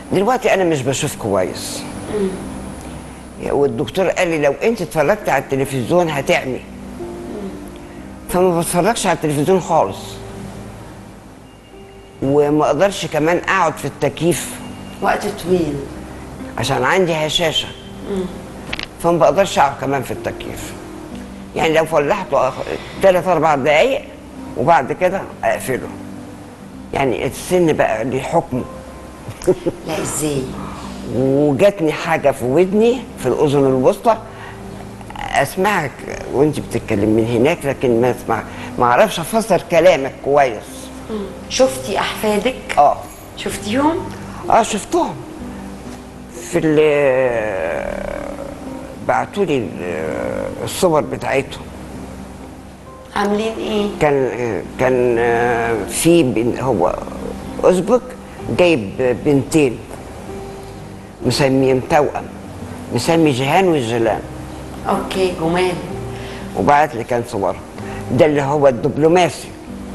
دلوقتي انا مش بشوف كويس. والدكتور قال لي لو انت اتفرجت على التلفزيون هتعمي. فما بتفرجش على التلفزيون خالص. وما اقدرش كمان اقعد في التكييف وقت طويل عشان عندي هشاشه. فما بقدرش اقعد كمان في التكييف. يعني لو فلحته 3 4 دقايق وبعد كده اقفله. يعني السن بقى ليه حكمه. لا ازاي؟ وجاتني حاجه في ودني في الاذن الوسطى، اسمعك وانت بتتكلم من هناك لكن ما اعرفش افسر كلامك كويس. شفتي احفادك؟ شفتيهم؟ شفتهم في بعتولي الصور بتاعتهم. عاملين ايه؟ كان في هو أزبك جايب بنتين مسميهم توأم، مسمي جيهان وجيلان. اوكي جمال. وبعت لي كان صورهم، ده اللي هو الدبلوماسي.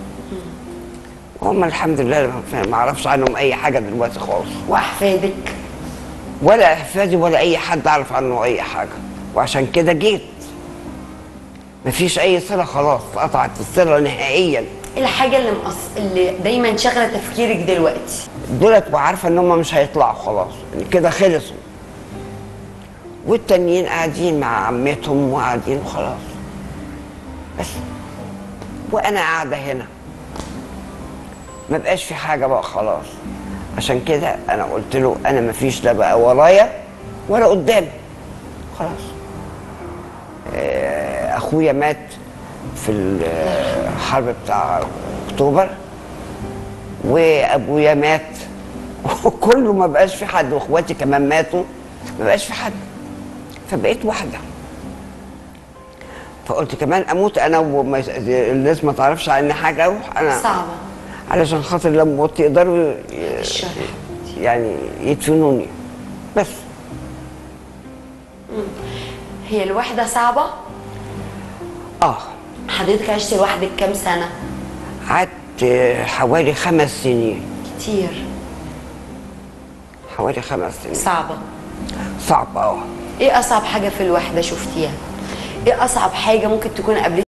هم الحمد لله ما اعرفش عنهم اي حاجه دلوقتي خالص. واحفادك؟ ولا احفادي ولا اي حد اعرف عنه اي حاجه، وعشان كده جيت. مفيش اي صله، خلاص قطعت الصله نهائيا. ايه الحاجه اللي دايما شاغله تفكيرك دلوقتي؟ دولت وعارفه ان هم مش هيطلعوا خلاص، يعني كده خلصوا. والتانيين قاعدين مع عمتهم وقاعدين وخلاص. بس وانا قاعده هنا ما بقاش في حاجه بقى خلاص. عشان كده انا قلت له انا مفيش لا بقى ورايا ولا قدامي خلاص. اخويا مات في الحرب بتاع اكتوبر، وابويا مات، وكله ما بقاش في حد، واخواتي كمان ماتوا، ما بقاش في حد. فبقيت واحده. فقلت كمان اموت انا والناس ما تعرفش عني حاجه، اروح انا صعبه علشان خاطر لما موت يقدروا يعني يدفنوني بس. هي الوحده صعبه؟ حضرتك عشتي لوحدك كام سنه؟ قعدت حوالي 5 سنين. كتير. حوالي 5 سنين. صعبه. ايه اصعب حاجه في الوحده شفتيها؟ ايه اصعب حاجه ممكن تكون قابلتك